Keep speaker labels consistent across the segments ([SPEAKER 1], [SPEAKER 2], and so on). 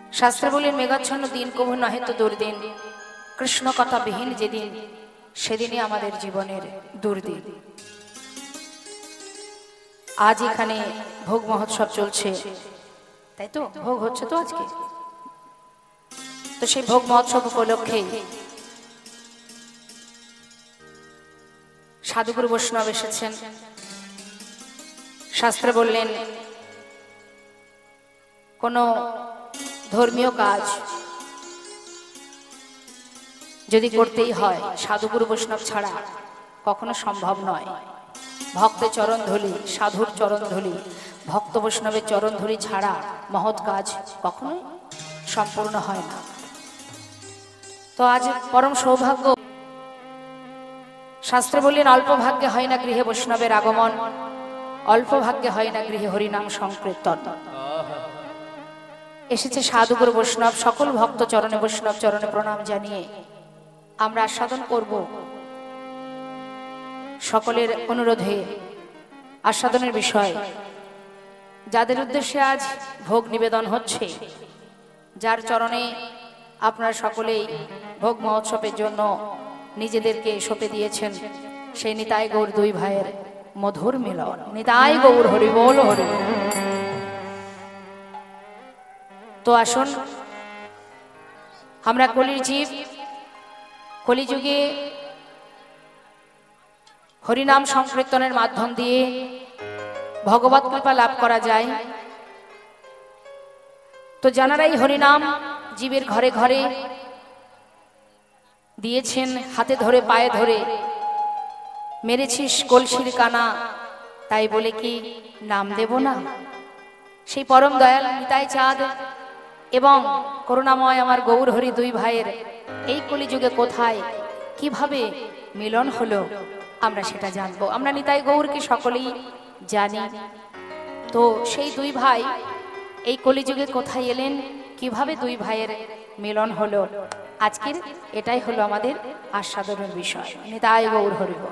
[SPEAKER 1] শাস্ত্রে বলেন মেঘাচ্ছন্ন দিন কভু নহে তো দুর্দিন, কৃষ্ণ কথা বিহীন যেদিন সেদিনই আমাদের জীবনের দুর্দিন। আজ এখানে ভোগ মহোৎসব চলছে, তাই তো ভোগ হচ্ছে তো আজকে। তো সেই ভোগ মহোৎসব উপলক্ষে সাধুগুরু বৈষ্ণব এসেছেন। শাস্ত্রে বললেন কোন ধর্মীয় কাজ যদি করতেই হয় সাধুগুরু বৈষ্ণব ছাড়া কখনো সম্ভব নয়। ভক্তের চরণ ধুলি, সাধুর চরণ ধুলি, ভক্ত বৈষ্ণবের চরণ ধুলি ছাড়া মহৎ কাজ কখনোই সম্পূর্ণ হয় না। তো আজ পরম সৌভাগ্য। শাস্ত্রে বললেন অল্প ভাগ্যে হয় না গৃহে বৈষ্ণবের আগমন, অল্প ভাগ্যে হয় না গৃহে হরিনাম সংকীর্তন। এসেছে সাধুগুরু বৈষ্ণব, সকল ভক্ত চরণে বৈষ্ণব চরণে প্রণাম জানিয়ে আমরা আস্বাদন করব সকলের অনুরোধে আস্বাদনের বিষয়। যাদের উদ্দেশ্যে আজ ভোগ নিবেদন হচ্ছে, যার চরণে আপনারা সকলেই ভোগ মহোৎসবের জন্য নিজেদেরকে সঁপে দিয়েছেন, সেই নিতাই গৌর দুই ভাইয়ের মধুর মিলন। নিতাই গৌর হরি বল হরি। তো আসুন, আমরা কলির জীব, কলিযুগে হরিনাম সংকীর্তনের মাধ্যম দিয়ে ভগবত কৃপা লাভ করা যায়। তো যারাই হরিনাম জীবের ঘরে ঘরে দিয়েছেন, হাতে ধরে পায়ে ধরে মেরেছিস কলসির কানা, তাই বলে কি নাম দেব না? সেই পরম দয়াল নিতাই চাঁদ এবং করুণাময় আমার গৌর হরি দুই ভাইয়ের এই কলিযুগে কোথায় কিভাবে মিলন হলো আমরা সেটা জানবো। আমরা নিতাই গৌরকে সকলেই জানি। তো সেই দুই ভাই এই কলিযুগে কোথায় এলেন, কিভাবে দুই ভাইয়ের মিলন হলো, আজকের এটাই হলো আমাদের আস্বাদনের বিষয়। নিতাই গৌর হরি বল।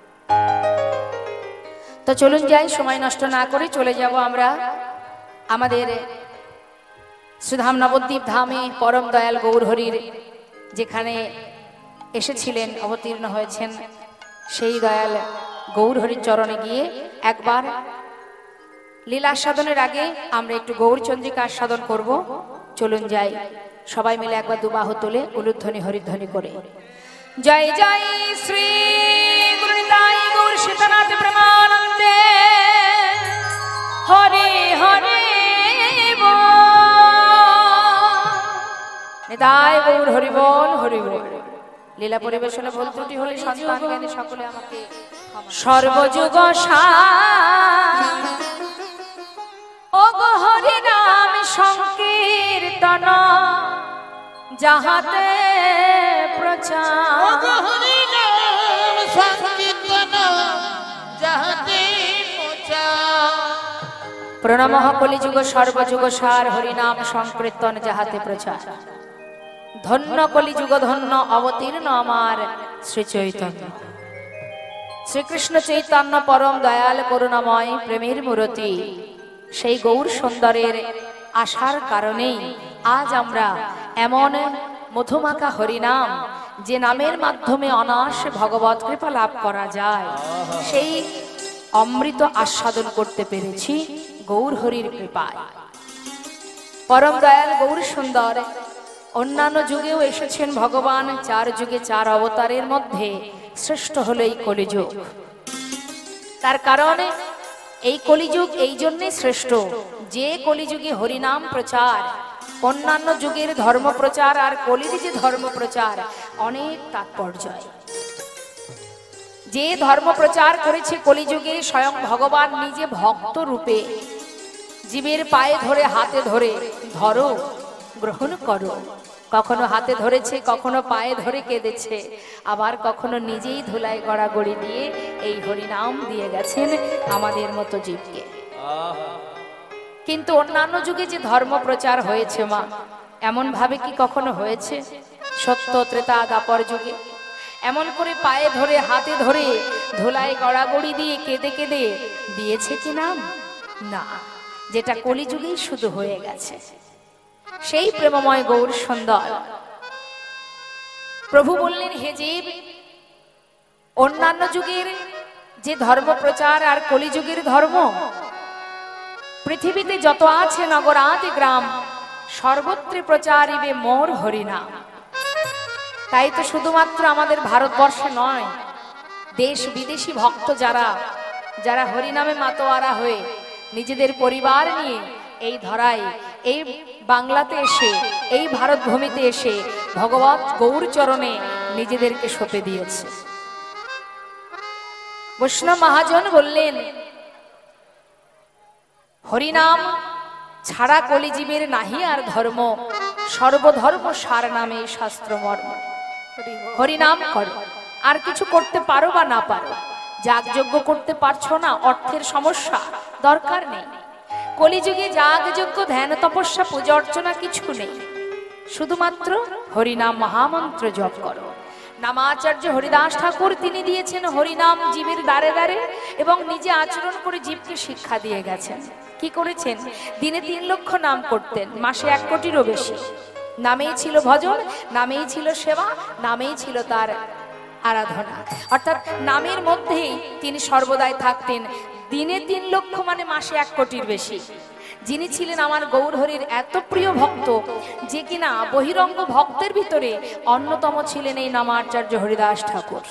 [SPEAKER 1] তো চলুন যাই, সময় নষ্ট না করে চলে যাব আমরা আমাদের সুধাম নবদ্বীপ ধামে পরম দয়াল গৌর হরির যেখানে এসেছিলেন, অবতীর্ণ হয়েছেন, সেই দয়াল গৌর হরির চরণে গিয়ে একবার লীলা আস্বাদনের আগে আমরা একটু গৌরচন্দ্রিকা আস্বাদন করব। চলুন যাই, সবাই মিলে একবার দুবাহু তুলে উলুধ্বনি হরিধ্বনি করে জয় জয় শ্রী গুরু নিতাই গৌর সীতানাথ প্রেমানন্দে হরে হরে নিতাই গৌর হরি বল হরি বল। লীলা পরিবেশনে ভুল ত্রুটি হলে সন্তান জ্ঞানী সকলে আমাকে সর্বযুগ ও গো হরি নাম সংকীর্তন যাহাতে প্রচার, প্রণামঃ কলিযুগ সর্বযুগ সার হরিনাম সংকীর্তন যাহাতে প্রচার। ধন্য কলিযুগ ধন্য অবতীর্ণ আমার শ্রী চৈতন্য। শ্রীকৃষ্ণ চৈতন্য পরম দয়াল করুণাময় প্রেমের মূরতি, সেই গৌর সুন্দরের আশার কারণেই আজ আমরা এমন মধুমাখা হরিনাম, যে নামের মাধ্যমে অনায়াসে ভগবত কৃপা লাভ করা যায়, সেই অমৃত আস্বাদন করতে পেরেছি গৌর হরির কৃপায়। পরম দয়াল গৌর সুন্দর অন্যান্য যুগেও এসেছেন ভগবান, চার যুগে চার অবতারের মধ্যে শ্রেষ্ঠ হলো এই কলিযুগ। তার কারণে এই কলিযুগ এই জন্যই শ্রেষ্ঠ যে কলিযুগে হরিনাম প্রচার, অন্যান্য যুগের ধর্ম প্রচার আর কলির যে ধর্ম প্রচার অনেক তাৎপর্য। যে ধর্ম প্রচার করেছে কলিযুগে স্বয়ং ভগবান নিজে ভক্ত রূপে জীবের পায়ে ধরে হাতে ধরে ধরো গ্রহণ করো, কখনো হাতে ধরেছে, কখনো পায়ে ধরে কেঁদেছে, আবার কখনো নিজেই ধুলায় গড়াগড়ি দিয়ে এই হরিনাম দিয়ে গেছেন আমাদের মতো জীবকে। কিন্তু অন্যান্য যুগে যে ধর্ম প্রচার হয়েছে মা, এমন ভাবে কি কখনো হয়েছে? সত্য ত্রেতা দ্বাপর যুগে এমন করে পায়ে ধরে হাতে ধরে ধুলায় গড়াগড়ি দিয়ে কেঁদে কেঁদে দিয়েছে কি নাম? না, যেটা কলিযুগেই শুধু হয়ে গেছে। সেই প্রেমময় গৌর সুন্দর। প্রভু বললেন, হে জীব, অন্যান্য যুগের যে ধর্ম প্রচার আর কলিযুগের ধর্ম, পৃথিবীতে যত আছে নগরাদি গ্রাম, সর্বত্রে প্রচারিবে মোর হরিনাম। তাই তো শুধুমাত্র আমাদের ভারতবর্ষে নয়, দেশ বিদেশি ভক্ত যারা যারা হরিনামে মাতোয়ারা হয়ে নিজেদের পরিবার নিয়ে এই ধরায়, এই বাংলাতে এসে, এই ভারত ভূমিতে এসে ভগবত গৌর চরণে নিজেদেরকে সঁপে দিয়েছে। বৈষ্ণব মহাজন বললেন, হরিনাম ছাড়া কলিজীবের নাহি আর ধর্ম, সর্বধর্ম সার নামে শাস্ত্র মর্ম। হরিনাম করো, আর কিছু করতে পারো বা না পারো, যাগযজ্ঞ করতে পারছো না, অর্থের সমস্যা, দরকার নেই। কলিযুগে যাগযজ্ঞ ধ্যান তপস্যা পূজা অর্চনা কিছু নেই, শুধুমাত্র হরিনাম মহামন্ত্র জপ করো। নামাচার্য হরিদাস ঠাকুর তিনি দিয়েছেন হরিনাম জীবের দ্বারে দ্বারে, এবং নিজে আচরণ করে জীবকে শিক্ষা দিয়ে গেছেন। কি করেছেন? দিনে 3 লক্ষ নাম করতেন, মাসে 1 কোটিরও বেশি। নামেই ছিল ভজন, নামেই ছিল সেবা, নামেই ছিল তার আরাধনা, অর্থাৎ নামের মধ্যেই তিনি সর্বদাই থাকতেন। দিনে 3 লক্ষ মানে মাসে 1 কোটির বেশি। যিনি ছিলেন আমার গৌরহরির এত প্রিয় ভক্ত যে কিনা বহিরঙ্গ ভক্তের ভিতরে অন্যতম ছিলেন এই নামাচার্য হরিদাস ঠাকুর।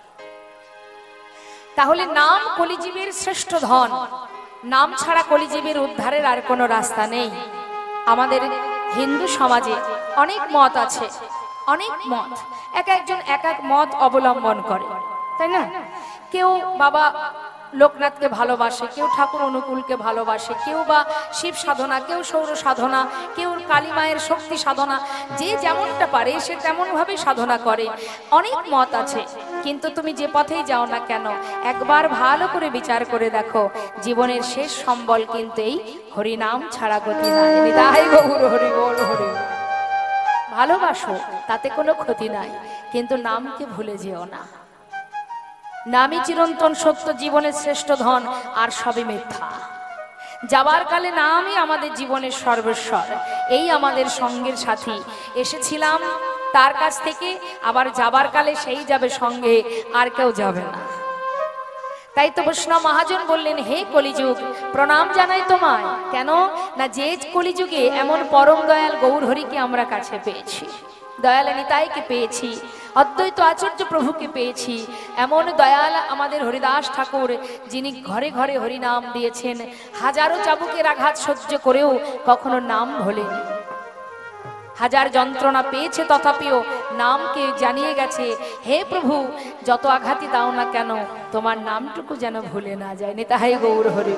[SPEAKER 1] তাহলে নাম কলিজীবের শ্রেষ্ঠ ধন। নাম ছাড়া কলিজীবের উদ্ধারের আর কোনো রাস্তা নেই। আমাদের হিন্দু সমাজে অনেক মত আছে, অনেক মত, এক একজন এক এক মত অবলম্বন করে, তাই না? কেউ বাবা লোকনাথকে ভালোবাসে, কেউ ঠাকুর অনুকূলকে ভালোবাসে, কেউ বা শিব সাধনা, কেউ সৌর সাধনা, কেউ কালী মায়ের শক্তি সাধনা। যে যেমনটা পারে সে তেমন ভাবে সাধনা করে। অনেক মত আছে, কিন্তু তুমি যে পথেই যাও না কেন, একবার ভালো করে বিচার করে দেখো, জীবনের শেষ সম্বল কিন্তু এই হরিনাম ছাড়া গতি নাই। নিতাই গৌর হরি বল হরি। ভালোবাসো, তাতে কোনো ক্ষতি নাই, কিন্তু নামকে ভুলে যেও না। নামই চিরন্তন সত্য, জীবনের শ্রেষ্ঠ ধন, আর সবই মিথ্যা। যাবার কালে নামই আমাদের জীবনের সর্বস্বর, এই আমাদের সঙ্গের সাথী। এসেছিলাম তার কাছ থেকে, আবার যাবার কালে সেই যাবে সঙ্গে, আর কেউ যাবে না। তাই তো বৈষ্ণব মহাজন বললেন, হে কলিযুগ, প্রণাম জানাই তোমায়। কেন না, যে কলিযুগে এমন পরম দয়াল গৌর হরিকে আমরা কাছে পেয়েছি, দয়াল নিতাইকে পেয়েছি, অদ্বৈত আচার্য প্রভুকে পেয়েছি। এমন দয়াল আমাদের হরিদাস ঠাকুর, যিনি ঘরে ঘরে হরিনাম দিয়েছেন, হাজারো চাবুকের আঘাত সহ্য করেও কখনো নাম ভোলেনি। হাজার যন্ত্রণা পেয়েছে, তথাপিও নামকে জানিয়ে গেছে, হে প্রভু, যত আঘাতই দাও না কেন, তোমার নামটুকু যেন ভুলে না যায়। নিতাই গৌর হরি।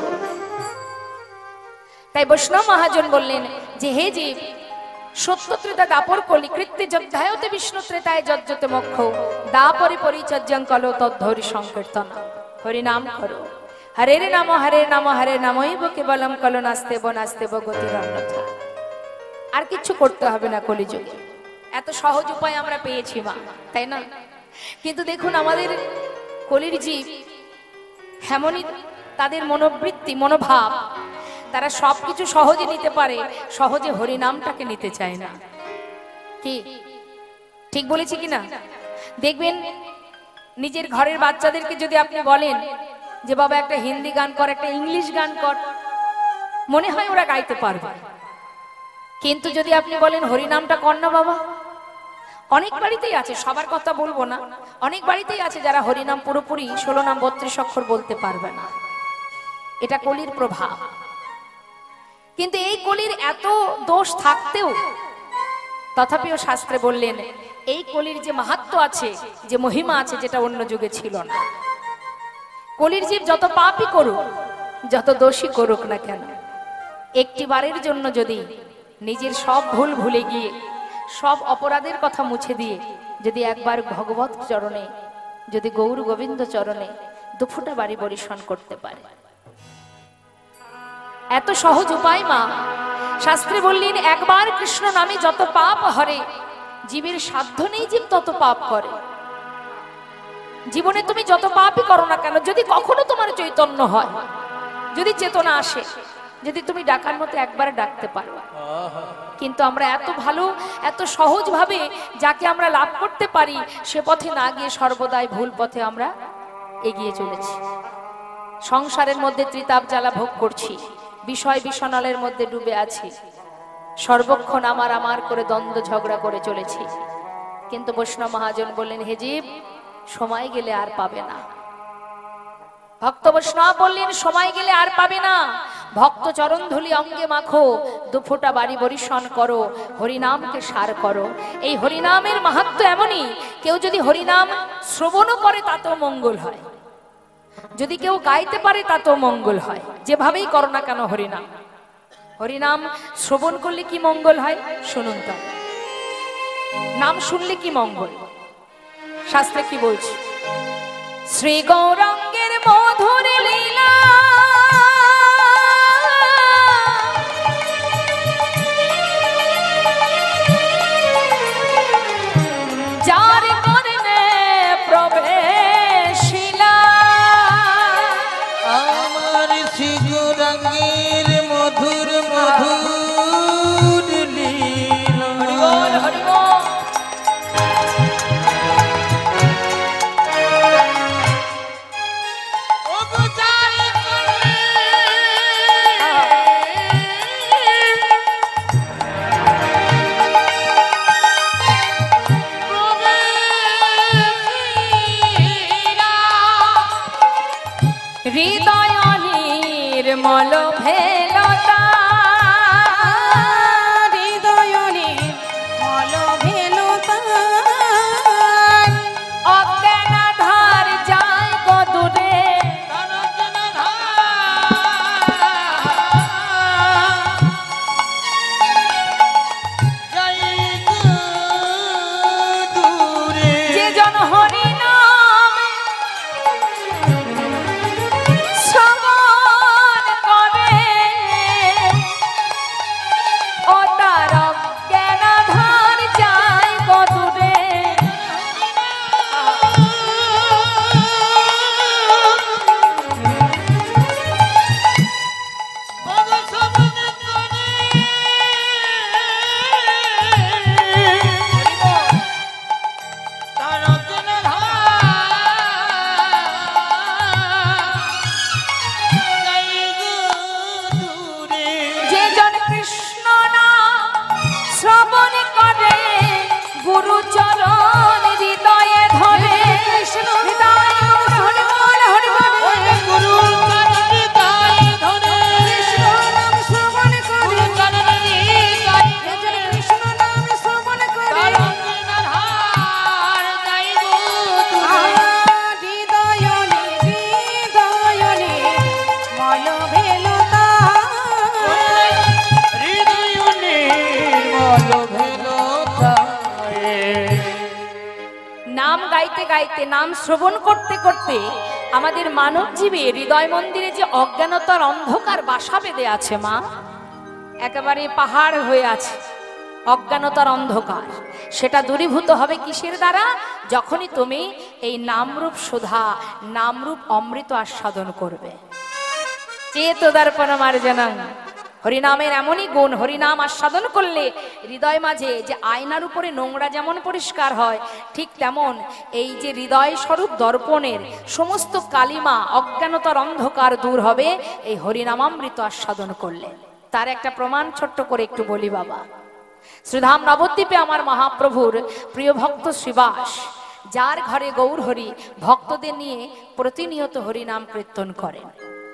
[SPEAKER 1] তাই বৈষ্ণব মহাজন বললেন যে, হে জীব, সত্য ত্রেতা দাপর কলি কৃত্যে যজ্ঞায়তে বিষ্ণু ত্রেতায় যজ্জতে মোক্ষ দাপরি পরিচর্যং কলো তদ্ধরি সংকীর্তন। হরিনাম করো, হরে নাম হরে নাম হরে নামৈব কেবলম কলো নাস্তেব নাস্তেব গতিরন্যথা। আর কিছু করতে হবে না কলিযুগে। এত সহজ উপায় আমরা পেয়েছি মা, তাই না? কিন্তু দেখুন আমাদের কলির জীব এমনই, তাদের মনোবৃত্তি, মনোভাব, তারা সবকিছু সহজে নিতে পারে, সহজে হরিনামটাকে নিতে চায় না। কি ঠিক বলেছি কিনা? দেখবেন নিজের ঘরের বাচ্চাদেরকে যদি আপনি বলেন যে বাবা একটা হিন্দি গান কর, একটা ইংলিশ গান কর, মনে হয় ওরা গাইতে পারবে। কিন্তু যদি আপনি বলেন হরিনামটা কর না বাবা, অনেক বাড়িতেই আছে, সবার কথা বলবো না, অনেক বাড়িতেই আছে যারা হরিনাম পুরোপুরি 16 নাম 32 অক্ষর বলতে পারবে না। এটা কলির প্রভাব। কিন্তু এই কলির এত দোষ থাকতেও তথাপিও শাস্ত্রে বললেন, এই কলির যে মাহাত্ম্য আছে, যে মহিমা আছে, যেটা অন্য যুগে ছিল না। কলির জীব যত পাপই করুক, যত দোষী করুক না কেন, একটি বারের জন্য যদি নিজের সব ভুল ভুলে গিয়ে, সব অপরাধের কথা মুছে দিয়ে যদি একবার ভগবত চরণে, যদি গৌর গোবিন্দ চরণে দুফুটা বাড়ি বরিশন করতে পারে, এত সহজ উপায় মা শাস্ত্রে বললেন, একবার কৃষ্ণ নামে যত পাপ হরে, জীবের সাধ্য নেই জীব তত পাপ করে। জীবনে তুমি যত পাপই করো না কেন, যদি কখনো তোমার চৈতন্য হয়, যদি চেতনা আসে, যদি তুমি ডাকার মতো একবার ডাকতে পারো। কিন্তু আমরা এত ভালো, এত সহজভাবে যাকে আমরা লাভ করতে পারি সে পথে না গিয়ে সর্বদাই ভুল পথে আমরা এগিয়ে চলেছি। সংসারের মধ্যে ত্রিতাপ জ্বালা ভোগ করছি, বিষয় বিষণালের মধ্যে ডুবে আছি, সর্বক্ষণ আমার আমার করে দ্বন্দ্ব ঝগড়া করে চলেছি। কিন্তু বৈষ্ণব মহাজন বললেন, হে জীব, সময় গেলে আর পাবে না। ভক্ত বৈষ্ণব বললেন, সময় গেলে আর পাবে না। ভক্ত চরণ ধুলি অঙ্গে মাখো, দুফোঁটা বাড়ি বরিশন করো, হরিনামকে সার করো। এই হরিনামের মাহাত্ম্য এমনই, কেউ যদি হরিনাম শ্রবণও করে তাতেও মঙ্গল হয়, যদি কেউ গাইতে পারে তাতেও মঙ্গল হয়। যেভাবেই করো না কেন হরিনাম, হরিনাম শ্রবণ করলে কি মঙ্গল হয় শুনুন। তা নাম শুনলে কি মঙ্গল, শাস্ত্রে কি বলছে? শ্রী গৌরাঙ্গের মধুর লীলা যার করনে প্রবেশিলা,
[SPEAKER 2] আমার শ্রী গৌরাঙ্গের মধুর মধুর লীলা।
[SPEAKER 1] হরি বল। হৃদয় নির্মল ভেলতা, হৃদয় নির্মল ভেলতা, অজ্ঞানাধার যায় কদূরে, যে জন হরি গাইতে নাম শ্রবণ করতে করতে আমাদের মানব জীবে হৃদয় মন্দিরে যে অজ্ঞানতার অন্ধকার বাসা বেঁধে আছে মা, একেবারে পাহাড় হয়ে আছে অজ্ঞানতার অন্ধকার, সেটা দূরীভূত হবে কিসের দ্বারা? যখনই তুমি এই নামরূপ সুধা, নামরূপ অমৃত আস্বাদন করবে। চেতদর্পণ মার্জনং, হরিনামের এমনই গুণ, হরিনাম আস্বাদন করলে হৃদয় মাঝে যে আয়নার উপরে নোংরা যেমন পরিষ্কার হয়, ঠিক তেমন এই যে হৃদয় স্বরূপ দর্পণের সমস্ত কালিমা, অজ্ঞানতার অন্ধকার দূর হবে এই হরিনামামৃত আস্বাদন করলে। তার একটা প্রমাণ ছোট্ট করে একটু বলি বাবা। শ্রীধাম নবদ্বীপে আমার মহাপ্রভুর প্রিয় ভক্ত শ্রীবাস, যার ঘরে গৌর হরি ভক্তদের নিয়ে প্রতিনিয়ত হরিনাম কীর্তন করেন।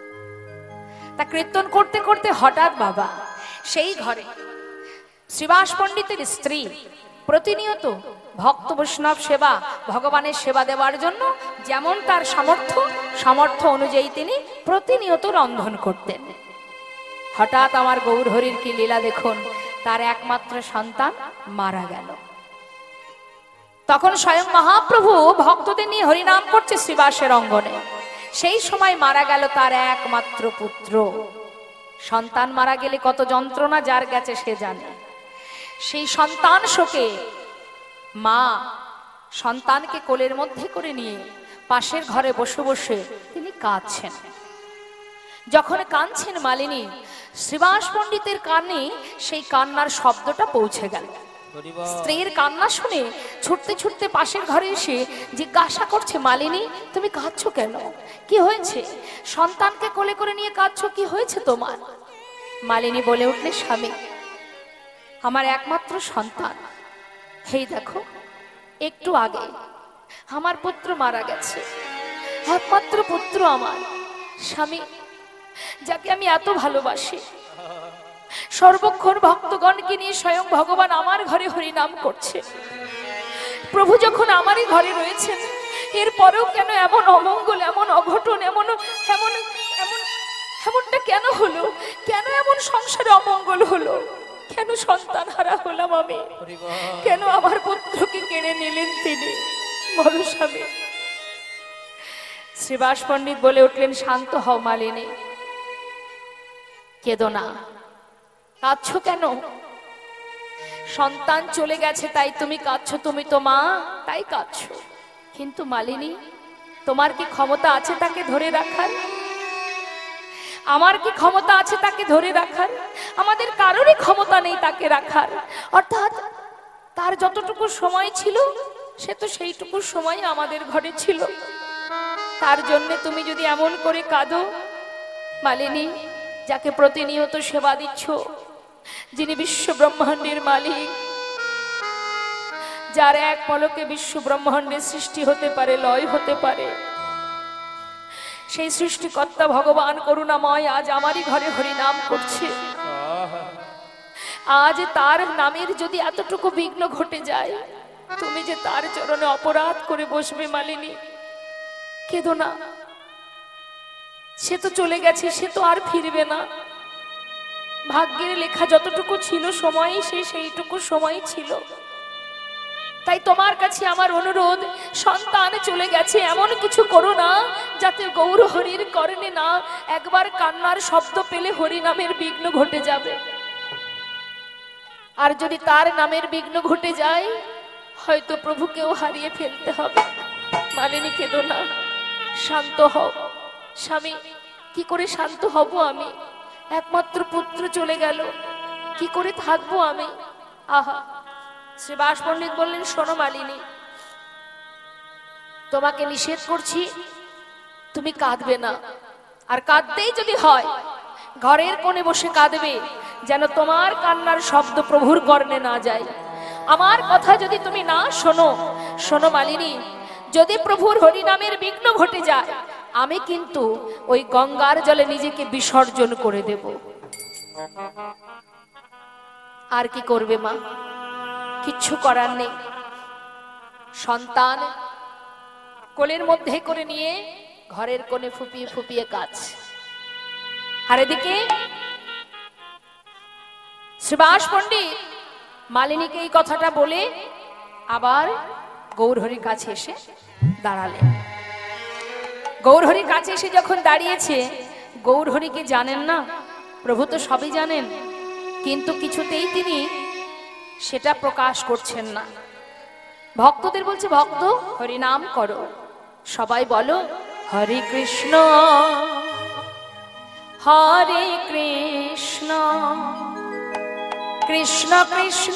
[SPEAKER 1] তা কীর্তন করতে করতে হঠাৎ বাবা সেই ঘরে শ্রীবাস পণ্ডিতের স্ত্রী প্রতিনিয়ত ভক্ত বৈষ্ণব সেবা, ভগবানের সেবা দেওয়ার জন্য যেমন তার সামর্থ্য অনুযায়ী তিনি প্রতিনিয়ত রন্ধন করতেন। হঠাৎ আমার গৌর হরির কি লীলা দেখুন, তার একমাত্র সন্তান মারা গেল। তখন স্বয়ং মহাপ্রভু ভক্তদের নিয়ে হরিনাম করছে শ্রীবাসের অঙ্গনে, সেই সময় মারা গেল তার একমাত্র পুত্র। সন্তান মারা গেলে কত যন্ত্রণা যার গেছে সে জানে। সেই সন্তান শোকে মা সন্তানকে কোলের মধ্যে করে নিয়ে পাশের ঘরে বসে বসে তিনি কাঁদছেন। যখন কাঁদছেন মালিনী, শ্রীবাস পণ্ডিতের কানে সেই কান্নার শব্দটা পৌঁছে গেল। স্ত্রীর কান্না শুনে ছুটতে ছুটতে পাশের ঘরে এসে জিজ্ঞাসা করছে, মালিনী তুমি কাঁদছো কেন? কি হয়েছে? সন্তানকে কোলে করে নিয়ে কাঁদছো, কি হয়েছে তোমার? মালিনী বলে উঠলে, স্বামী, আমার একমাত্র সন্তান, এই দেখো একটু আগে আমার পুত্র মারা গেছে। একমাত্র পুত্র আমার স্বামী, যাকে আমি এত ভালোবাসি, সর্বক্ষণ ভক্তগণকে নিয়ে স্বয়ং ভগবান আমার ঘরে হরিনাম করছে। প্রভু যখন আমারই ঘরে রয়েছেন, এরপরেও কেন এমন অমঙ্গল, এমন অঘটন, এমন এমন এমন এমনটা কেন হলো? কেন এমন সংসারে অমঙ্গল হলো? কেন সন্তান হারা হলাম আমি? কেন আমার পুত্রকে কেড়ে নিলেন তিনি? বলো স্বামী। শ্রীবাস পণ্ডিত বলে উঠলেন, শান্ত হও মালিনী, কেঁদো না। কাঁদছো কেন? সন্তান চলে গেছে তাই তুমি কাঁদছো, তুমি তো মা তাই কাঁদছো। কিন্তু মালিনী, তোমার কি ক্ষমতা আছে তাকে ধরে রাখার? আমার কি ক্ষমতা আছে তাকে ধরে রাখার? আমাদের কারোরই ক্ষমতা নেই তাকে রাখার। অর্থাৎ তার যতটুকু সময় ছিল, সে তো সেইটুকু সময় আমাদের ঘরে ছিল। তার জন্য তুমি যদি এমন করে কাঁদো, মালিনী, যাকে প্রতিনিয়ত সেবা দিচ্ছ, যিনি বিশ্ব ব্রহ্মাণ্ডের মালিক, যার এক পলকে বিশ্ব ব্রহ্মাণ্ডের সৃষ্টি হতে পারে, লয় হতে পারে, সেই সৃষ্টিকর্তা ভগবান করুণাময় আজ আমারই ঘরে হরিনাম করছে। আজ তার নামের যদি এতটুকু বিঘ্ন ঘটে যায়, তুমি যে তার চরণে অপরাধ করে বসবে মালিনী, কেঁদো না। সে তো চলে গেছে, সে তো আর ফিরবে না। ভাগ্যের লেখা যতটুকু ছিল সময়, সে সেইটুকু সময় ছিল। তাই তোমার কাছে আমার অনুরোধ, সন্তান চলে গেছে এমন কিছু করো না যাতে গৌর হরির কর্ণে না একবার কান্নার শব্দ পেলে হরি নামের বিঘ্ন ঘটে যাবে। আর যদি তার নামের বিঘ্ন ঘটে যায়, হয়তো প্রভুকেও হারিয়ে ফেলতে হবে। মালিনী, কেঁদো না, শান্ত হও। স্বামী, কি করে শান্ত হব আমি? একমাত্র পুত্র চলে গেল, কি করে থাকবো আমি? আহা। শ্রীবাস পণ্ডিত বললেন, শোনো মালিনী, তোমাকে নিষেধ করছি, তুমি কাঁদবে না। আর কাঁদতেই যদি হয়, ঘরের কোণে বসে কাঁদবে, যেন তোমার কান্নার শব্দ প্রভুর কর্ণে না যায়। আমার কথা যদি তুমি না শোনো, শোনো মালিনী, যদি প্রভুর হরিনামের বিঘ্ন ঘটে যায়, আমি কিন্তু ওই গঙ্গার জলে নিজেকে বিসর্জন করে দেব। আর কি করবে মা? কিচ্ছু করার নেই। সন্তান কোলের মধ্যে করে নিয়ে ঘরের কোণে ফুপিয়ে ফুপিয়ে কাঁদছে। আর এদিকে শ্রীবাস পণ্ডিত মালিনীকে এই কথাটা বলে আবার গৌরহরির কাছে এসে দাঁড়ালেন। গৌরহরির কাছে এসে যখন দাঁড়িয়েছে, গৌরহরিকে জানেন না, প্রভু তো সবই জানেন, কিন্তু কিছুতেই তিনি সেটা প্রকাশ করছেন না। ভক্তদের বলছে, ভক্ত হরি নাম করো, সবাই বলো হরে কৃষ্ণ হরে কৃষ্ণ কৃষ্ণ কৃষ্ণ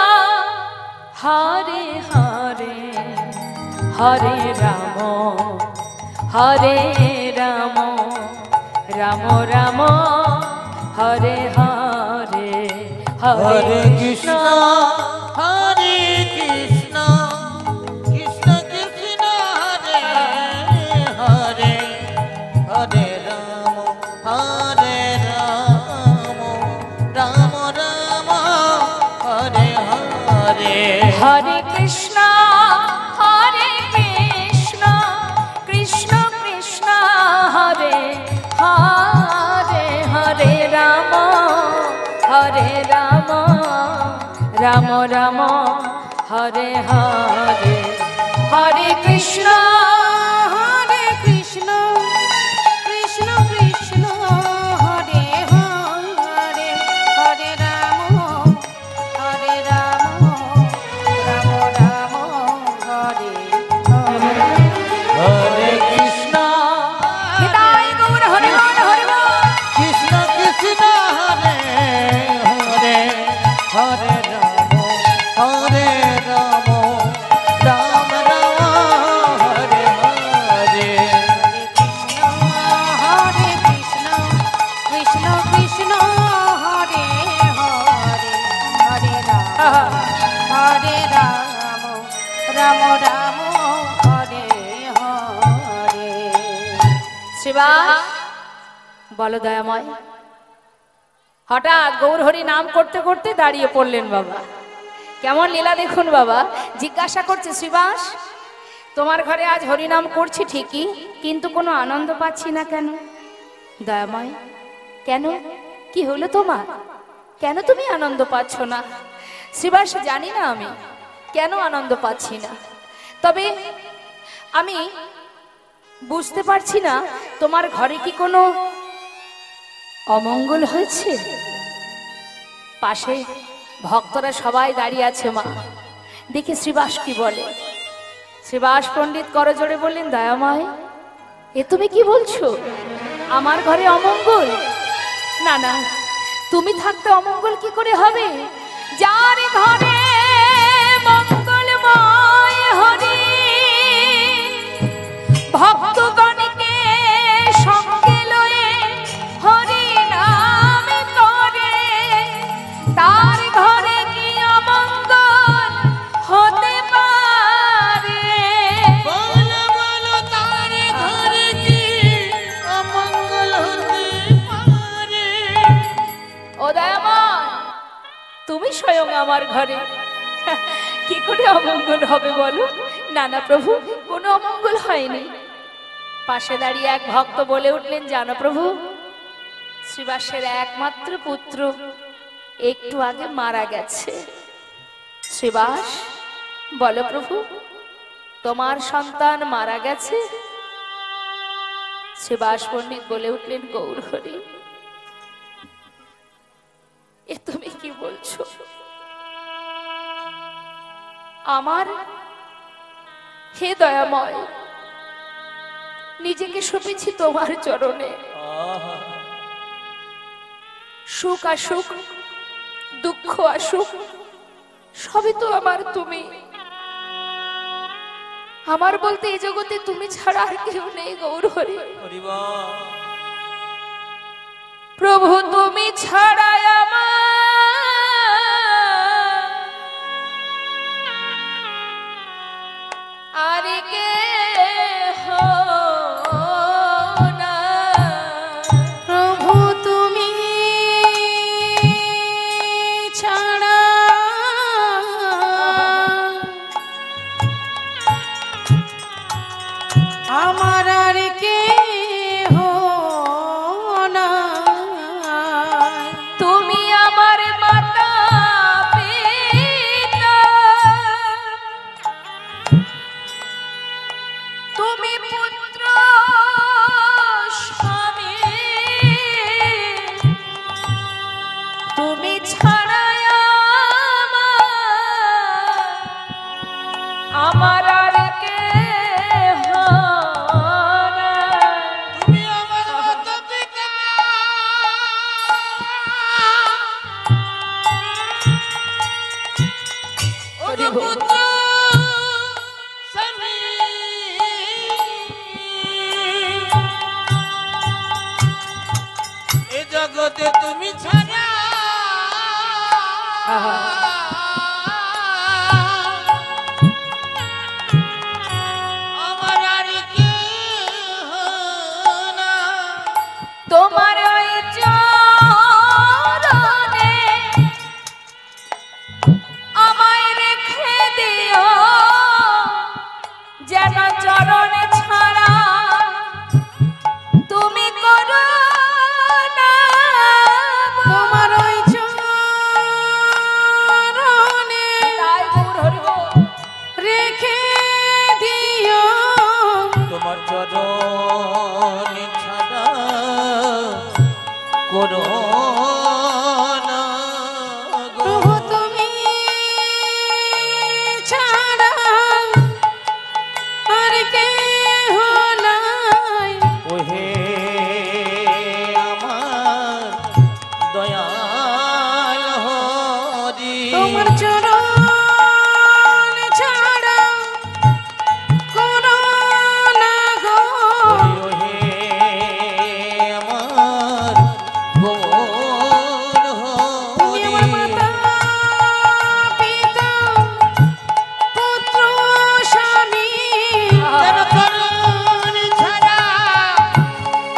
[SPEAKER 1] হরে হরে হরে রাম হরে রাম রাম রাম হরে হরে হরে কৃষ্ণ
[SPEAKER 2] হরে কৃষ্ণ কৃষ্ণ কৃষ্ণ হরে হরে হরে রাম হরে রাম রাম রাম হরে হরে
[SPEAKER 1] হরে কৃষ্ণ হরে কৃষ্ণ কৃষ্ণ কৃষ্ণ হরে হরে হরে রাম হরে রাম রাম রাম হরে হরে হরে কৃষ্ণ হরে কৃষ্ণ কৃষ্ণ কৃষ্ণ হরে হরে হরে রাম হরে রাম রাম রাম হরে হরে
[SPEAKER 2] হরে কৃষ্ণ
[SPEAKER 1] হৃদয় গৌর হরে হরে হরে
[SPEAKER 2] কৃষ্ণ কৃষ্ণ
[SPEAKER 1] শ্রীবাস বলো দয়াময়। হঠাৎ গৌরহরি নাম করতে করতে দাঁড়িয়ে পড়লেন বাবা। কেমন লীলা দেখুন বাবা। জিজ্ঞাসা করছে, শ্রীবাস তোমার ঘরে আজ হরিনাম করছি ঠিকই, কিন্তু কোনো আনন্দ পাচ্ছি না কেন? দয়াময় কেন, কি হলো তোমার? কেন তুমি আনন্দ পাচ্ছ না? শ্রীবাস জানি না আমি কেন আনন্দ পাচ্ছি না, তবে আমি বুঝতে পারছি না তোমার ঘরে কি কোনো অমঙ্গল হয়েছে? পাশে ভক্তরা সবাই দাঁড়িয়ে আছে মা, দেখে শ্রীবাস কি বলে। শ্রীবাস পণ্ডিত করজোড়ে বললেন, দয়াময় এ তুমি কি বলছো? আমার ঘরে অমঙ্গল? না না, তুমি থাকতে অমঙ্গল কি করে হবে? যার ঘরে মঙ্গলময় হরি ভক্তগণকে সঙ্গে লয়ে হরি নাম করে, তার ঘরে কি অমঙ্গল হতে পারে?
[SPEAKER 2] বলো বলো তার ঘরে কি অমঙ্গল হতে পারে?
[SPEAKER 1] ও দয়াময়, তুমি স্বয়ং আমার ঘরে, কি করে অমঙ্গল হবে বলো? না না প্রভু, কোনো অমঙ্গল হয়নি। পাশে দাঁড়িয়ে এক ভক্ত বলে উঠলেন, জানো প্রভু, শ্রীবাসের একমাত্র পুত্র একটু আগে মারা গেছে। শ্রীবাস বলো প্রভু, তোমার সন্তান মারা গেছে? শ্রীবাস পণ্ডিত বলে উঠলেন, গৌরহরি এ তুমি কি বলছো? আমার হে দয়াময়, নিজেকে সঁপেছি তোমার চরণে। সুখ আসুক, দুঃখ আসুক, সবই তো আমার তুমি। আমার বলতে এই জগতে তুমি ছাড়া আর কেউ নেই গৌরহরি। প্রভু তুমি ছাড়া আমার আর কেহ না।
[SPEAKER 3] প্রভু তুমি ছাড়া আমার আর কেহ না।
[SPEAKER 1] তুমি আমার মাতা পিতা, তুমি পুত্র স্বামী, তুমি ছাড়া আমার আর কেহ না।
[SPEAKER 2] তুমি আমার মাতা পিতা,
[SPEAKER 1] হরি বল।
[SPEAKER 2] পুত্র স্বামী, এ জগতে তুমি ছাড়া
[SPEAKER 1] আহা।
[SPEAKER 2] আমার আর কেহ না।
[SPEAKER 1] তোমার ওই চরণে আমায় রেখে দিও, যেন চরণে ছাড়া তুমি করো না।
[SPEAKER 3] তোমার ওই চরণে
[SPEAKER 1] তাই গৌর হরি বল।
[SPEAKER 3] রেখে দিও,
[SPEAKER 2] তোমার চরণ ছাড়া করো না গো।
[SPEAKER 3] প্রভু তুমি ছাড়া আর কেহ নাই।
[SPEAKER 2] ওহে আমার দয়াল হরি,
[SPEAKER 3] তোমার চরণ ছাড়া কোনো না গো।
[SPEAKER 2] ওহে আমার গৌর
[SPEAKER 3] তুমি
[SPEAKER 2] হরি।
[SPEAKER 3] আমার মাতা পিতা পুত্র স্বামী,
[SPEAKER 2] যেন চরণ ছাড়া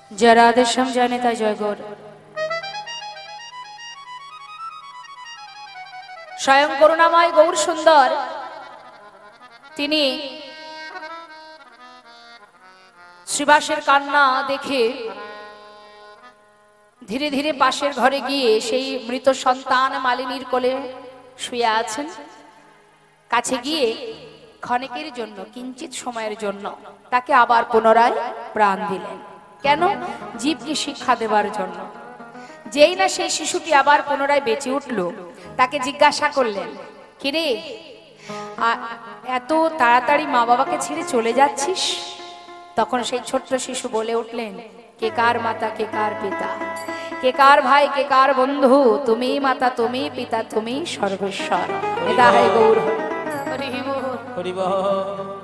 [SPEAKER 1] जय राधे श्याम जय नेता जय गौर। स्वयं करुणामय गौर सुंदर তিনি শ্রীবাসের কান্না দেখে ধীরে ধীরে পাশের ঘরে গিয়ে সেই মৃত সন্তান মালিনীর কোলে শুয়ে আছেন। কাছে গিয়ে ক্ষণিকের জন্য কিঞ্চিত সময়ের জন্য তাকে আবার পুনরায় প্রাণ দিলেন। কেন? জীবকে শিক্ষা দেবার জন্য। যেই না সেই শিশুটি আবার পুনরায় বেঁচে উঠল, তাকে জিজ্ঞাসা করলেন, কিরে এত তাড়াতাড়ি মা বাবাকে ছেড়ে চলে যাচ্ছিস? তখন সেই ছোট্ট শিশু বলে উঠলেন, কে কার মাতা কে কার পিতা, কে কার ভাই কে কার বন্ধু, তুমি মাতা তুমি পিতা তুমি সর্বেশ্বর। এটা হয় গৌর হরি বল
[SPEAKER 2] হরি বল।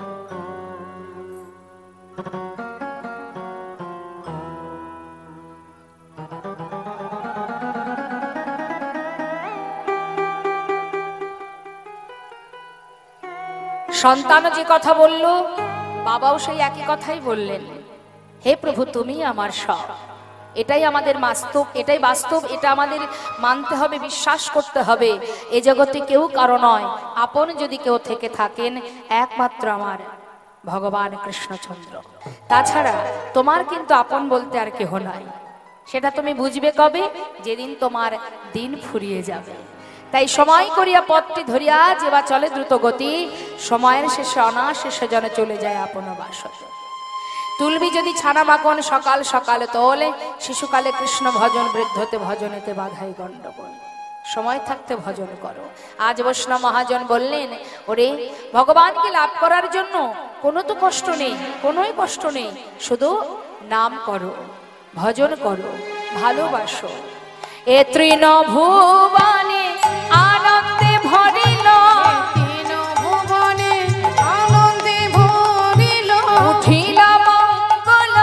[SPEAKER 1] সন্তানও যে কথা বলল, বাবাও সেই একই কথাই বললেন, হে প্রভু তুমি আমার সব। এটাই আমাদের বাস্তব, এটাই বাস্তব, এটা আমাদের মানতে হবে, বিশ্বাস করতে হবে। এ জগতে কেউ কারো নয়, আপন যদি কেউ থেকে থাকেন একমাত্র আমার ভগবান কৃষ্ণচন্দ্র। তাছাড়া তোমার কিন্তু আপন বলতে আর কেহ নাই। সেটা তুমি বুঝবে কবে? যেদিন তোমার দিন ফুরিয়ে যাবে। তাই সময় করিয়া পথটি ধরিয়া যেবা চলে দ্রুত গতি, সময়ের শেষে অনাশেষে যেন চলে যায় আপন বাসতে। তুলবি যদি ছানা মাখন সকাল সকালে তোলে, শিশুকালে কৃষ্ণ ভজন বৃদ্ধতে ভজনেতে বাধাই গণ্ডগোল। সময় থাকতে ভজন করো। আজ বৈষ্ণব মহাজন বললেন, ওরে ভগবানকে লাভ করার জন্য কোনো তো কষ্ট নেই, কোনোই কষ্ট নেই, শুধু নাম করো, ভজন করো, ভালোবাসো। এ তৃণ ভুবনে আনন্দে ভরিল,
[SPEAKER 3] তিন ভুবনে আনন্দে ভরিল,
[SPEAKER 1] উঠিল মঙ্গল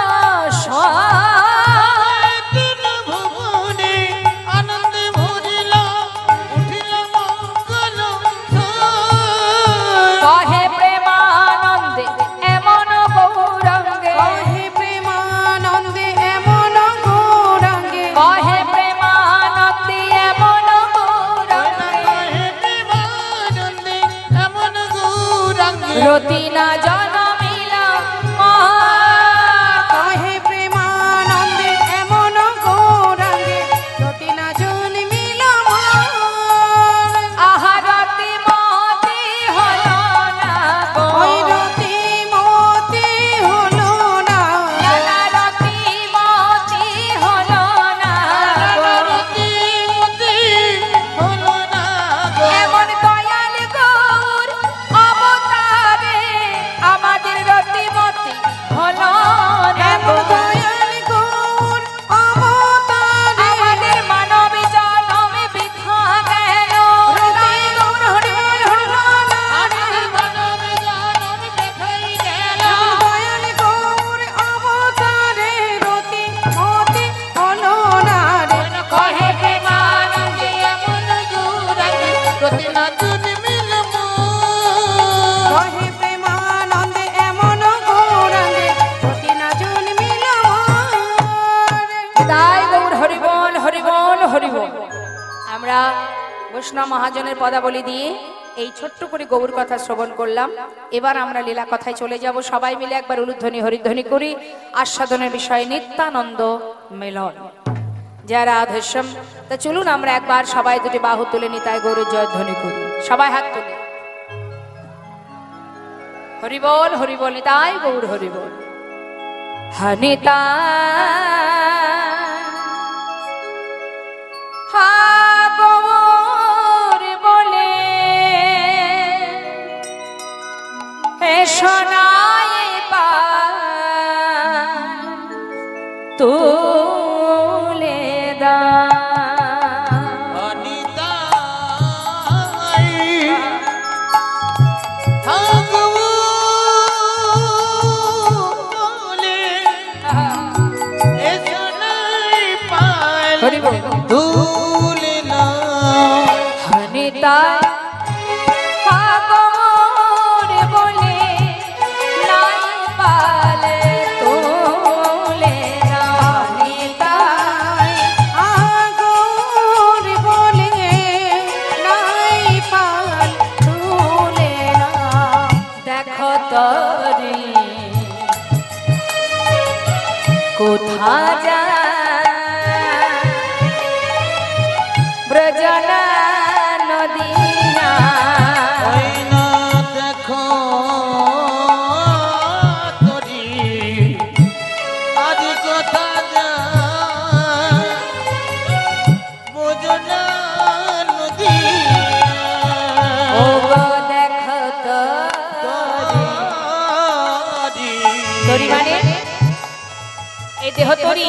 [SPEAKER 2] তিন ভুবনে আনন্দে ভরিল, উঠিল মঙ্গল।
[SPEAKER 1] কহে প্রেমানন্দে এমন গৌরাঙ্গে,
[SPEAKER 3] কহে প্রেমানন্দে এমন গৌরাঙ্গে,
[SPEAKER 1] কহে প্রেমানন্দে এমন গৌরাঙ্গে,
[SPEAKER 2] প্রেমানন্দে এমন গৌরাঙ্গে।
[SPEAKER 1] রতি না জনমিলা মা,
[SPEAKER 3] কহে প্রেমানন্দে এমন গৌরাঙ্গে, রতি না জন্মিল মন।
[SPEAKER 1] আহারতি মতি হলো না গো,
[SPEAKER 3] ওই রতি মতি হলো না,
[SPEAKER 1] রতি মতি হলো না গো,
[SPEAKER 2] রতিমতি হলো না গো।
[SPEAKER 1] এমন দয়াল গৌর অবতারে আমাদের রতিমতি হলো না গো।
[SPEAKER 3] এমন দয়াল গৌর অবতারে
[SPEAKER 1] আমাদের মানবী জনমে বৃথা গেল,
[SPEAKER 3] রতি গৌর হরি বল হরি বল।
[SPEAKER 2] আমাদের মানবে জনম দেখাই গেল।
[SPEAKER 3] দয়াল গৌর অবতারে রতি মতি হলো না রে।
[SPEAKER 1] কহে প্রেমানন্দে
[SPEAKER 2] এমন গৌরাঙ্গে, রতি না জন্মিল মন।
[SPEAKER 3] কহে প্রেমানন্দে এমন গৌরাঙ্গে, রতি না জন্মিল মন।
[SPEAKER 1] তাই গৌর হরিবল হরিবল হরিবল। আমরা বৈষ্ণব মহাজনের পদাবলী দিয়ে এই ছোট্ট করে গৌর কথা শ্রবণ করলাম। এবার আমরা লীলা কথায় চলে যাব। সবাই মিলে একবার উলুধ্বনি হরিধ্বনি করি। আস্বাদনের বিষয় নিত্যানন্দ মিলন। জয় রাধেশ্যাম। তা চলুন আমরা একবার সবাই দুটি বাহু তুলে নিতাই গৌরের জয়ধ্বনি করি। সবাই হাত তুলে হরিবল হরিবল নিতাই গৌর হরিবল। হনিতা হা গৌর বলে হে সোনায় পা তুলে দা।
[SPEAKER 2] অনিতাই থাকবো বলে, এ সোনার পাল
[SPEAKER 1] হরিবল।
[SPEAKER 2] তুলে না।
[SPEAKER 1] হনিতা হা গৌর বলে নাই পালে তুলে না। কোথা যা ব্রজনা নদিয়া
[SPEAKER 2] ওই না দেখো তোরি আজ কথা যা বোঝনা নদী
[SPEAKER 1] ও গো দেখো তো তরি মানে এই দেহ তরি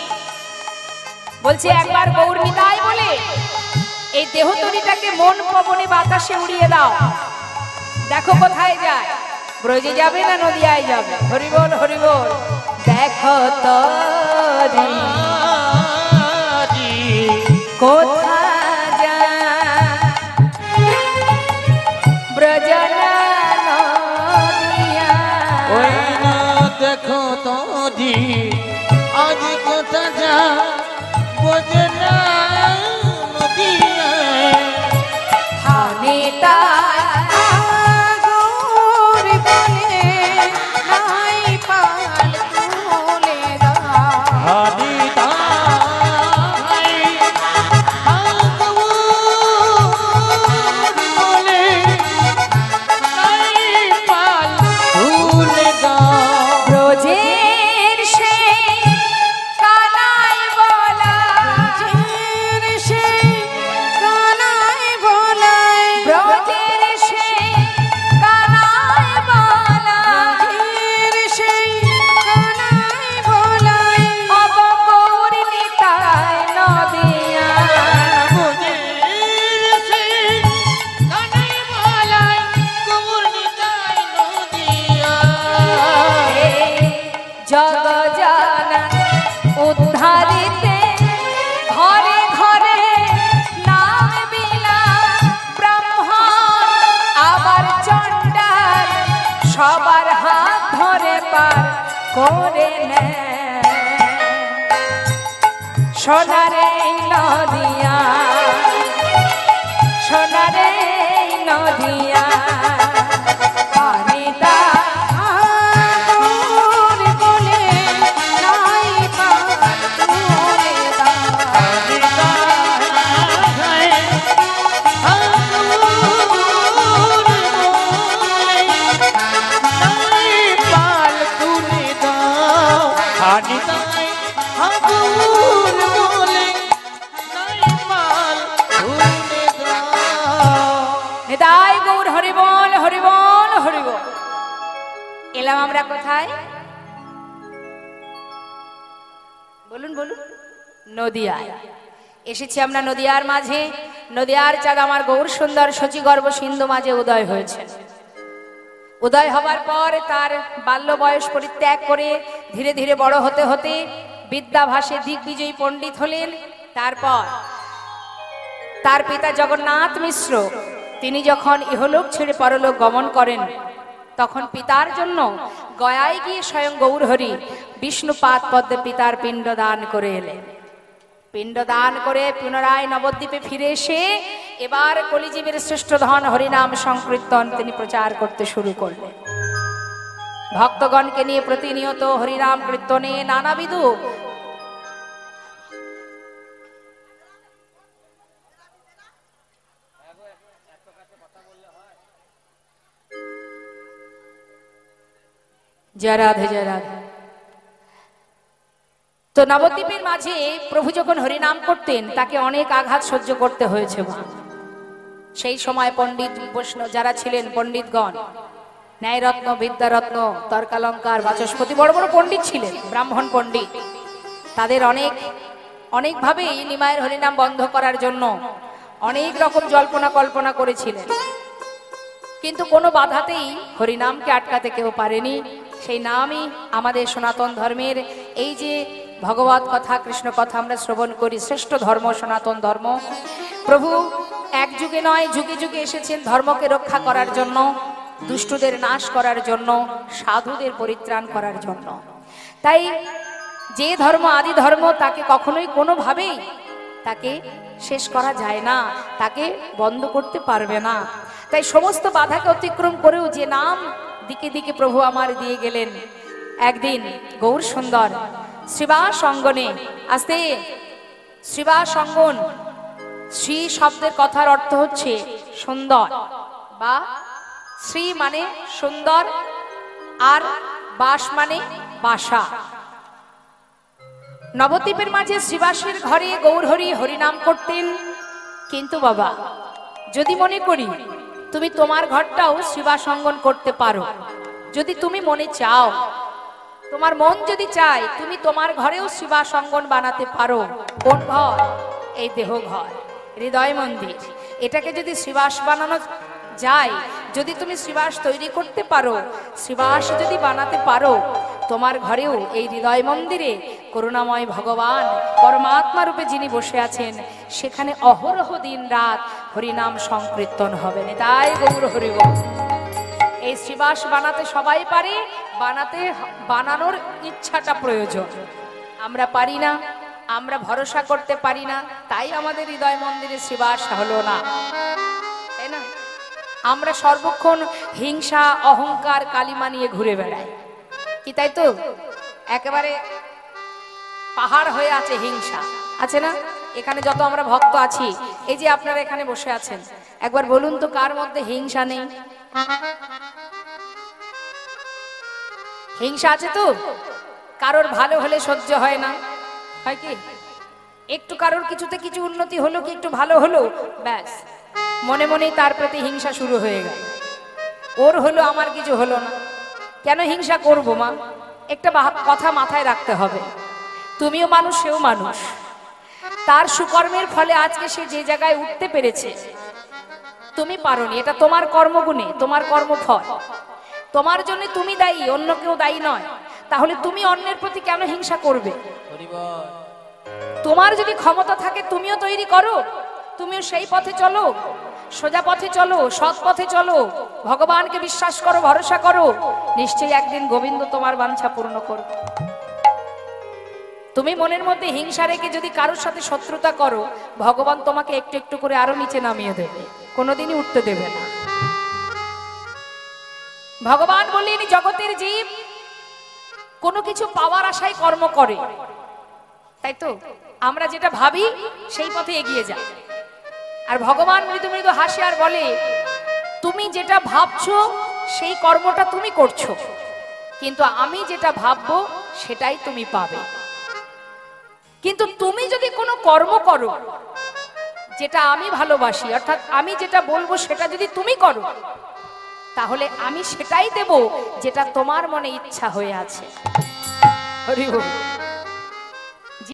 [SPEAKER 1] বলছে একবার গৌর নিতাই বলে এই দেহ তরিটাকে মন পবনে বাতাসে উড়িয়ে দাও, দেখো কোথায় যায়, ব্রজে যাবে না নদিয়ায় যাবে। হরি বল হরি বল। দেখো তরি কোথায় যায় ব্রজনা নদিয়া
[SPEAKER 2] ওই না দেখো তোরি আজ কথা যা বোঝনা নদিয়া
[SPEAKER 1] হানিতা
[SPEAKER 3] গৌর বলে নাই পাল তুলে দাও
[SPEAKER 2] হাদিতা বলে নাই পাল ভুলে দাও
[SPEAKER 1] ব্রজের সে কানাই বলা
[SPEAKER 3] জির সে কানাই বলাই
[SPEAKER 1] ব্রজের সে কানাই বলা
[SPEAKER 3] জির সে কানাই বলাই
[SPEAKER 1] অব গৌর নিতাই নদিয়া জগ জানা উদ্ধারিতে ঘরে ঘরে নাম বিলা ব্রাহ্মণ আবার চণ্ডাল সবার হাত ধরে পার করে নেয় সোনারে নদিয়া সোনারে নদিয়া পানিতা
[SPEAKER 3] গৌর বলে নাই পাল তুলে দাও
[SPEAKER 1] নিতাই গৌর হরি বল হরি বল হরি বল। এলাম আমরা কোথায় বলুন বলুন? নদিয়ায় এসেছি আমরা। নদিয়ার মাঝে নদিয়ার চাঁদ আমার গৌর সুন্দর সচিগর্ভ সিন্ধু মাঝে উদয় হয়েছে। উদয় হবার পর তার বাল্য বয়স পরিত্যাগ করে ধীরে ধীরে বড় হতে হতে বিদ্যাভাসে দিগ্বিজয়ী পণ্ডিত হলেন। তারপর তার পিতা জগন্নাথ মিশ্র তিনি যখন ইহলোক ছেড়ে পরলোক গমন করেন তখন পিতার জন্য গয়ায় গিয়ে স্বয়ং গৌরহরি বিষ্ণুপাদ পদ্মে পিতার পিণ্ড দান করে এলেন। পিণ্ড দান করে পুনরায় নবদ্বীপে ফিরে এসে এবার কলিজীবের শ্রেষ্ঠ ধন হরিনাম সংকীর্তন তিনি প্রচার করতে শুরু করলেন। ভক্তগণকে নিয়ে প্রতিনিয়ত হরিনাম কীর্তনে নানাবিধ জয় রাধে জয় রাধে। তো নবদ্বীপের মাঝে প্রভু যখন হরিনাম করতেন তাকে অনেক আঘাত সহ্য করতে হয়েছে। সেই সময় পণ্ডিত বৈষ্ণব যারা ছিলেন পণ্ডিতগণ, ন্যায়রত্ন বিদ্যারত্ন তর্কালঙ্কার বাচস্পতি বড় বড় পণ্ডিত ছিলেন, ব্রাহ্মণ পণ্ডিত, তাদের অনেকভাবেই নিমায়ের হরিনাম বন্ধ করার জন্য অনেক রকম জল্পনা কল্পনা করেছিলেন, কিন্তু কোনো বাধাতেই হরিনামকে আটকাতে কেউ পারেনি। সেই নামই আমাদের সনাতন ধর্মের এই যে ভগবত কথা কৃষ্ণ কথা আমরা শ্রবণ করি, শ্রেষ্ঠ ধর্ম সনাতন ধর্ম। প্রভু এক যুগে নয় যুগে যুগে এসেছেন ধর্মকে রক্ষা করার জন্য, দুষ্টদের নাশ করার জন্য, সাধুদের পরিত্রাণ করার জন্য। তাই যে ধর্ম আদি ধর্ম তাকে কখনোই কোনোভাবেই তাকে শেষ করা যায় না, তাকে বন্ধ করতে পারবে না। তাই সমস্ত বাধাকে অতিক্রম করেও যে নাম দিকে দিকে প্রভু আমার দিয়ে গেলেন, একদিন গৌর সুন্দর শ্রীবাস অঙ্গনে আস্তে শ্রীবাস অঙ্গন। শ্রী শব্দের কথার অর্থ হচ্ছে সুন্দর, বা শ্রী মানে সুন্দর, আর বাস মানে বাসা। নবদ্বীপের মাঝে শ্রীবাসের ঘরে গৌরহরি হরিনাম করতেন। কিন্তু বাবা, যদি মনে করি তুমি তোমার ঘরটাও শ্রীবাস অঙ্গন করতে পারো, যদি তুমি মনে চাও, তোমার মন যদি চায়, তুমি তোমার ঘরেও শ্রীবাস অঙ্গন বানাতে পারো। কোন ঘর? এই দেহ ঘর, হৃদয় মন্দির। এটাকে যদি শ্রীবাস বানানো যায়, যদি তুমি শ্রীবাস তৈরি করতে পারো, শ্রীবাস যদি বানাতে পারো, তোমার ঘরেও এই হৃদয় মন্দিরে করুণাময় ভগবান পরমাত্মা রূপে যিনি বসে আছেন, সেখানে অহরহ দিন রাত হরিনাম সংকীর্তন হবে। তাই গৌর হরি বল। এই শ্রীবাস বানাতে সবাই পারে, বানানোর ইচ্ছাটা প্রয়োজন। আমরা পারি না, আমরা ভরসা করতে পারি না, তাই আমাদের হৃদয় মন্দিরে শ্রীবাস হলো না, তাই না? আমরা সর্বক্ষণ হিংসা অহংকার কালিমা নিয়ে ঘুরে বেড়াই, কি তাই তো? একেবারে পাহাড় হয়ে আছে হিংসা, আছে না? এখানে যত আমরা ভক্ত আছি, এই যে আপনারা এখানে বসে আছেন, একবার বলুন তো কার মধ্যে হিংসা নেই? হিংসা আছে তো? কারোর ভালো হলে সহ্য হয় না, হয় কি? একটু কারোর কিছুতে কিছু উন্নতি হলো, কি একটু ভালো হলো, ব্যাস মনে মনেই তার প্রতি হিংসা শুরু হয়ে গেল। ওর হলো, আমার কিছু হলো না, কেন হিংসা করবো মা? একটা কথা মাথায় রাখতে হবে, তুমিও মানুষ, সেও মানুষ। তার সুকর্মের ফলে আজকে সে যে জায়গায় উঠতে পেরেছে, তুমি পারোনি। এটা তোমার কর্মগুণে, তোমার কর্মফল, তোমার জন্য তুমি দায়ী, অন্য কেউ দায়ী নয়। তাহলে তুমি অন্যের প্রতি কেন হিংসা করবে? তোমার যদি ক্ষমতা থাকে, তুমিও তৈরি করো, তুমিও সেই পথে চলো, সোজা পথে চলো, সৎ পথে চলো, ভগবানকে বিশ্বাস করো, ভরসা করো, নিশ্চয়ই একদিন গোবিন্দ তোমার বাঞ্ছা পূর্ণ করবে। তুমি মনের মধ্যে হিংসা রেখে যদি কারোর সাথে শত্রুতা করো, ভগবান তোমাকে একটু একটু করে আরো নিচে নামিয়ে দেবে, কোনোদিনই উঠতে দেবে না। ভগবান বললেন, জগতের জীব কোনো কিছু পাওয়ার আশায় কর্ম করে, তাই তো? আমরা যেটা ভাবি সেই পথে এগিয়ে যাই। আর ভগবান মৃদু মৃদু হাসে আর বলে, তুমি যেটা ভাবছো সেই কর্মটা তুমি করছো, কিন্তু আমি যেটা ভাববো সেটাই তুমি পাবে। কিন্তু তুমি যদি কোনো কর্ম করো যেটা আমি ভালোবাসি, অর্থাৎ আমি যেটা বলবো সেটা যদি তুমি করো, তাহলে আমি সেটাই দেব যেটা তোমার মনে ইচ্ছা হয়ে আছে। হরি বল।